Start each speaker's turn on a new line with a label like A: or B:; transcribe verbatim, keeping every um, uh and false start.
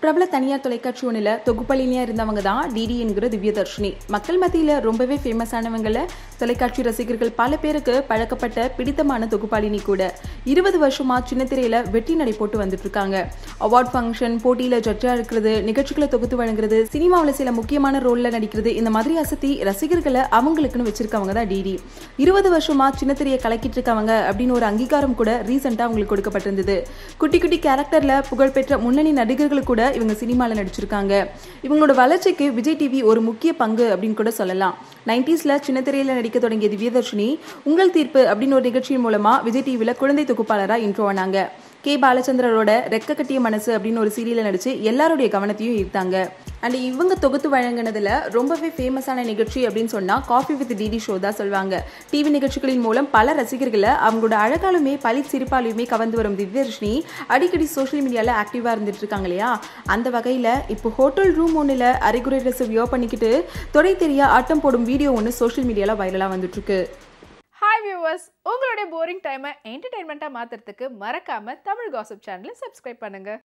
A: பிரபல தனியார் தொலைக்காட்சி ஒன்றில் தொகுப்பாளினியா இருந்தவங்க தான் டிடி என்கிற திவ்யதர்ஷினி. மக்கள் மத்தியில் ரொம்பவே ஃபேமஸானவங்கள, தொலைக்காட்சி ரசிகர்கள் பல பேருக்கு பழக்கப்பட்ட பிடித்தமான தொகுப்பாளினி கூட. இருபது வருஷமா சின்ன திரையில வெற்றி நடை போட்டு வந்துட்டு இருக்காங்க. அவார்ட் ஃபங்க்ஷன், போட்டியில ஜட்ஜா இருக்கிறது, நிகழ்ச்சிகளை தொகுத்து வழங்குறது, சினிமாவில் சில முக்கியமான ரோல்ல நடிக்கிறது, இந்த மாதிரி அசத்தி ரசிகர்களை அவங்களுக்குன்னு வச்சிருக்கவங்க தான் டிடி. இருபது வருஷமா சின்ன திரையை கலக்கிட்டு இருக்கவங்க அப்படின்னு ஒரு அங்கீகாரம் கூட ரீசெண்டா அவங்களுக்கு கொடுக்கப்பட்டிருந்தது. குட்டி குட்டி கேரக்டர்ல புகழ்பெற்ற முன்னணி நடிகர்கள் கூட இவங்க சினிமாவில் நடிச்சிருக்காங்க. இவங்களோட வளர்ச்சிக்கு விஜய் டிவி ஒரு முக்கிய பங்கு அப்படின்னு கூட சொல்லலாம். நைன்டிஸ்ல சின்ன திரையில நடிக்க தொடங்கிய திவ்யதர்ஷினி உங்கள் தீர்ப்பு அப்படின்னு ஒரு நிகழ்ச்சியின் மூலமா விஜய் டிவியில குழந்தை தொகுப்பாளரா இன்ட்ரோ ஆனாங்க. கே பாலச்சந்திரரோட ரெக்க கட்டிய மனசு அப்படின்னு ஒரு சீரியல நடிச்சு எல்லாருடைய கவனத்தையும் ஈர்த்தாங்க. அண்ட் இவங்க தொகுத்து வழங்கினதுல ரொம்பவே ஃபேமஸான நிகழ்ச்சி அப்படின்னு சொன்னா காஃபி வித் டிடி ஷோ தான் சொல்லுவாங்க. டிவி நிகழ்ச்சிகளின் மூலம் பல ரசிகர்களை அவங்களோட அழகாலுமே பழி சிரிப்பாலுமே கவர்ந்து வரும் திவ்யதர்ஷினி அடிக்கடி சோஷியல் மீடியால ஆக்டிவா இருந்துட்டு இருக்காங்க இல்லையா? அந்த வகையில இப்போ ஹோட்டல் ரூம் ஒன்னுல அரைகுறை ட்ரெஸ் வியோ பண்ணிக்கிட்டு தொடை தெரிய ஆட்டம் போடும் வீடியோ ஒன்று சோஷியல் மீடியால வைரலா வந்துட்டு இருக்கு.
B: ஹாய் வியூவர்ஸ், உங்களுடைய போரிங் டைமை என்டர்டைன்மெண்ட்டாக மாற்றுறதுக்கு மறக்காமல் தமிழ் காசிப் சேனலை சப்ஸ்கிரைப் பண்ணுங்கள்.